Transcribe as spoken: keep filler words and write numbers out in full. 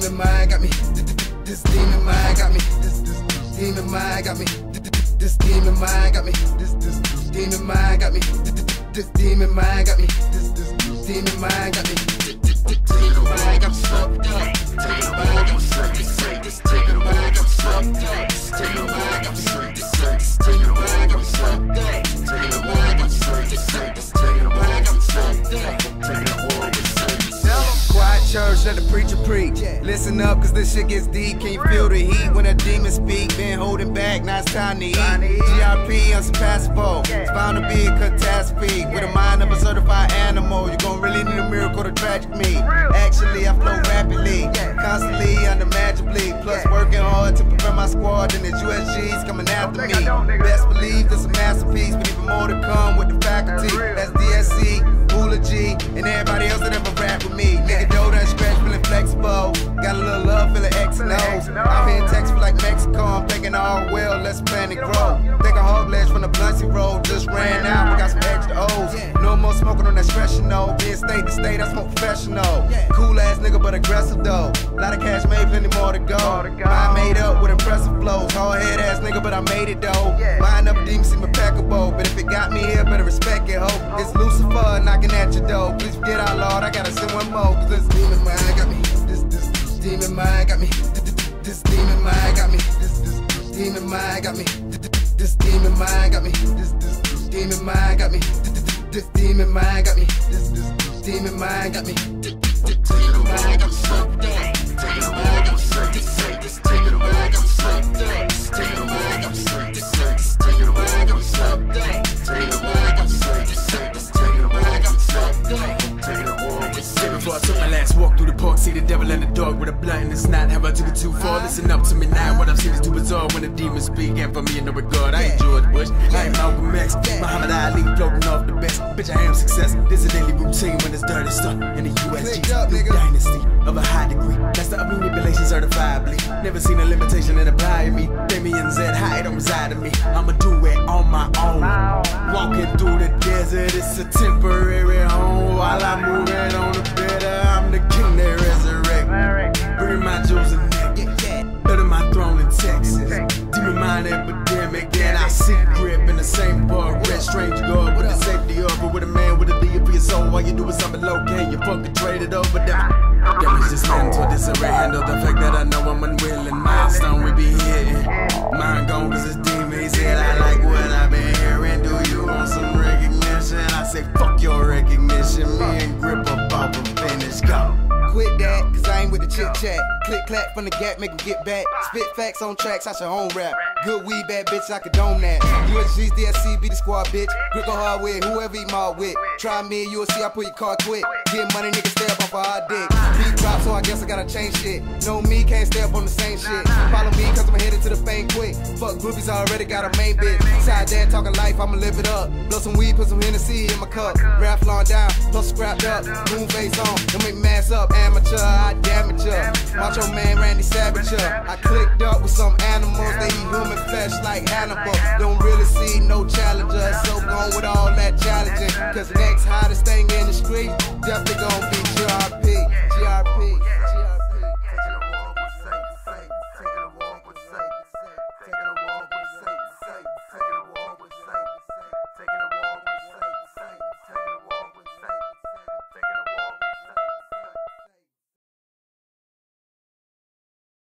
demon mind got me. This demon mind got me. This this demon mind got me. This demon mind got me. This this demon mind got me. This demon mind got me. This this demon mind got me. Demon mind got me fucked up. Demon mind got me fucked up. This demon mind got me fucked up. Demon mind got me fucked up. Demon mind got me fucked up. Demon mind got me fucked up. This demon mind got me fucked up. Demon war with quiet church, let the preacher preach. Listen up, cause this shit gets deep. Can you feel the heat when a demon speak? Been holding back, now it's time to eat. G R P unsurpassable. It's bound to be a catastrophe. With a mind of a certified animal, you gon' really need a miracle to tragic me. Actually, I flow rapidly, constantly, unimaginably. Plus working hard to prepare my squad, and it's U S G's coming after me. Best believe this a masterpiece, but even more to come with the faculty. That's D S E, G, and everybody else that ever rap with me. Nigga dough done scratch, feeling flexible. Got a little love, feeling X and O's. I'm here in Texas like Mexico. I'm thinking all well, let's plan and grow. Take a hog ledge from the Bluntsy Road. Just ran out, we got some extra O's. No more smoking on that stretch, you know. Being state to state, I smoke professional. Cool ass nigga, but aggressive though. Lot of cash made, plenty more to go. Mind made up with impressive flows. Hard head ass nigga, but I made it though. Mind up demon seem impeccable, but if it got me here, better respect it, ho. It's Lucifer knocking at your door. Please forget our Lord, I gotta send one more. Cause this demon mind got me. This this demon mind got me. This demon mind got me. This this demon mind got me. This demon mind got me. This this demon mind got me. This demon mind got me. This this demon mind got me. Demon mind got me fucked up. Demon mind got me fucked up. This demon mind got me fucked up. Demon mind got me fucked up. Demon mind got me fucked up. Demon mind got me fucked up. This demon mind got me fucked up. Before I took my last walk through the park, see the devil and the dog with a blunt and a snot. Have I took it too far? Listen up to me now. What I've seen is too bizarre when the demons speak. And for me in no regard, I ain't George Bush, I ain't Malcolm X, Muhammad Ali floating off the best. Bitch, I am success. This is a daily routine when it's dirty stuff in the U S G dynasty of a high degree. That's the manipulation certifiably. Never seen a limitation that apply to me. Damien Z, high don't reside in me. I'ma do it on my own. Walking through the desert, it's a temporary home. While I'm moving on the better, I'm the king that resurrect. Bring my jewels and neck, better my throne in Texas. Demon mind epidemic, and I see grip in the same bar. Red strange guard with the safety of it, with a man with a D for your soul. All you do is something low, can you fucking trade it over? Damn, damage this mental disarray. Handle the fact that I know I'm unwilling. Milestone we be hitting. Mind gone cause it's demon. He said I like what I've been hearing. Do you want some recognition? I say fuck your recognition. Me and Grip up off and finish, go. Quit that, cause I ain't with the chit chat. Click clack from the gap, make 'em get back. Spit facts on tracks, I should home rap. Good weed, bad bitch, I condone that. U S G's D S E be the squad, bitch. Grip on hard with whoever he maul with. Try me, you'll see I put your car quick. Get money, nigga, stay up off a hard dick. Beat drop, so I guess I gotta change shit. Know me, can't stay up on the same shit. Follow me, cause I'm headed to the fame quick. Fuck groupies, I already got a main bitch. Side dad talking life, I'ma live it up. Blow some weed, put some Hennessy in my cup. Rap flowing down, plus scrapped up. Moon face on, don't make me mass up. Amateur, I damage ya. Macho man Randy Savage ya. I clicked up with some animals, they eat human flesh like Hannibal. Don't really see no challenger, so gone with all that challenging. Cause next hottest thing in the street, definitely gonna be G R P. G R P.